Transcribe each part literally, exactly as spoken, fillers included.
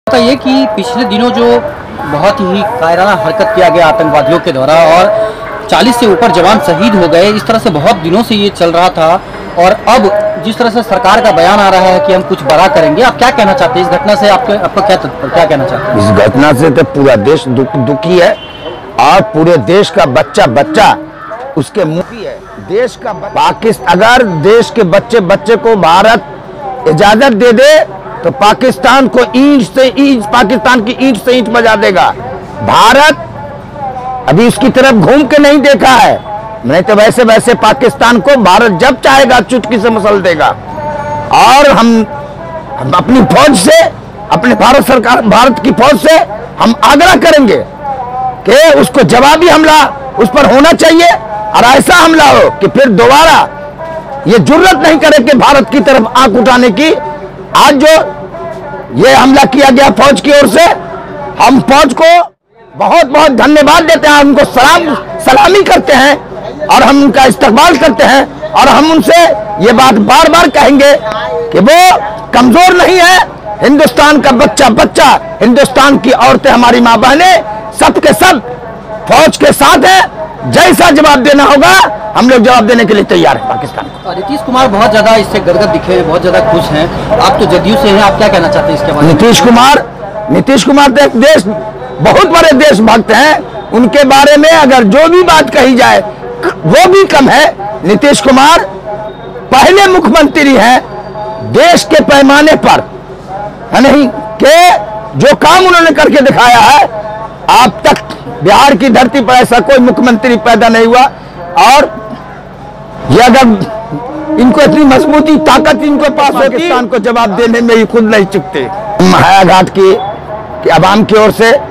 बताइए कि पिछले दिनों जो बहुत ही कायराना हरकत किया गया आतंकवादियों के द्वारा और चालीस से ऊपर जवान शहीद हो गए, इस तरह से बहुत दिनों से ये चल रहा था और अब जिस तरह से सरकार का बयान आ रहा है कि हम कुछ बड़ा करेंगे, आप क्या कहना चाहते हैं इस घटना से? आपके आपका क्या क्या कहना चाहते हैं? इस घटना से तो पूरा देश दुख दुखी है और पूरे देश का बच्चा बच्चा उसके मुखी है। देश का पाकिस्तान, अगर देश के बच्चे बच्चे को भारत इजाजत दे दे तो पाकिस्तान को ईंट से ईंट पाकिस्तान की ईंट से ईंट बजा देगा। भारत अभी उसकी तरफ घूम के नहीं देखा है, नहीं तो वैसे वैसे पाकिस्तान को भारत जब चाहेगा चुटकी से मसल देगा। और हम, हम अपनी फौज से, अपने भारत सरकार भारत की फौज से हम आग्रह करेंगे कि उसको जवाबी हमला उस पर होना चाहिए और ऐसा हमला हो कि फिर दोबारा ये जुर्रत नहीं करे कि भारत की तरफ आंख उठाने की। आज जो ये हमला किया गया फौज की ओर से, हम फौज को बहुत बहुत धन्यवाद देते हैं, उनको सलाम सलामी करते हैं और हम उनका इस्तकबाल करते हैं और हम उनसे ये बात बार बार कहेंगे कि वो कमजोर नहीं है। हिंदुस्तान का बच्चा बच्चा, हिंदुस्तान की औरतें, हमारी माँ बहनें, सब के सब फौज के साथ है। जैसा जवाब देना होगा हम लोग जवाब देने के लिए तैयार हैं पाकिस्तान को। नीतीश कुमार बहुत ज्यादा इससे गदगद दिखे, बहुत ज्यादा खुश हैं। आप तो जदयू से हैं, आप क्या कहना चाहते हैं इसके बारे में? नीतीश कुमार नीतीश कुमार तो एक देश बहुत बड़े देशभक्त हैं, उनके बारे में अगर जो भी बात कही जाए वो भी कम है। नीतीश कुमार पहले मुख्यमंत्री हैं देश के पैमाने पर, है नहीं कि जो काम उन्होंने करके दिखाया है, अब तक बिहार की धरती पर ऐसा कोई मुख्यमंत्री पैदा नहीं हुआ। और ये अगर इनको इतनी मजबूती ताकत इनको पास होती, पाकिस्तान को जवाब देने में ही खुद नहीं चुकते। हायाघाट की, की आवाम की ओर से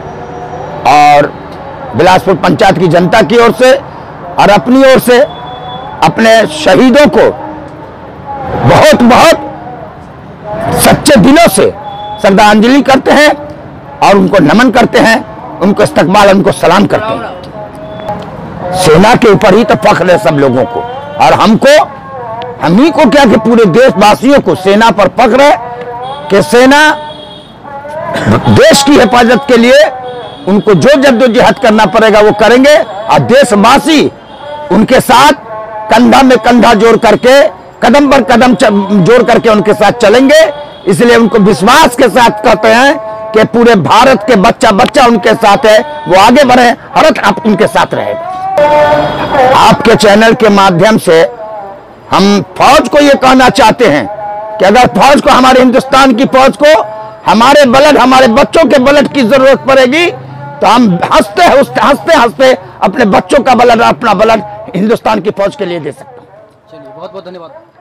और बिलासपुर पंचायत की जनता की ओर से और अपनी ओर से अपने शहीदों को बहुत बहुत सच्चे दिलों से श्रद्धांजलि करते हैं और उनको नमन करते हैं, उनको इस्तकबाल, उनको सलाम करते हैं। सेना के ऊपर ही तो फख्र है सब लोगों को और हमको, हम ही को क्या कि पूरे देशवासियों को सेना पर फख्र है कि सेना देश की हिफाजत के लिए उनको जो जद्दोजहद करना पड़ेगा वो करेंगे और देशवासी उनके साथ कंधा में कंधा जोड़ करके, कदम पर कदम जोड़ करके उनके साथ चलेंगे। इसलिए उनको विश्वास के साथ कहते हैं कि पूरे भारत के बच्चा बच्चा उनके साथ है, वो आगे बढ़े, भारत आप उनके साथ रहेगा। आपके चैनल के माध्यम से हम फौज को ये कहना चाहते हैं कि अगर फौज को, हमारे हिंदुस्तान की फौज को हमारे ब्लड, हमारे बच्चों के ब्लड की जरूरत पड़ेगी तो हम हंसते हंसते हंसते हंसते अपने बच्चों का ब्लड, अपना ब्लड हिंदुस्तान की फौज के लिए दे सकते हैं। चलिए, बहुत बहुत धन्यवाद।